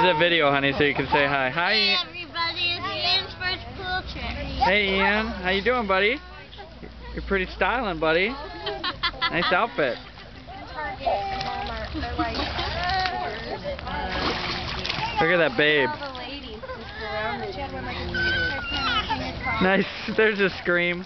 is a video, honey, so you can say hi. Hi, Hey Ian. everybody, it's Ian's first pool trip. Hey, Ian. How you doing, buddy? You're pretty styling, buddy. Nice outfit. Look at that babe. Nice. There's a scream.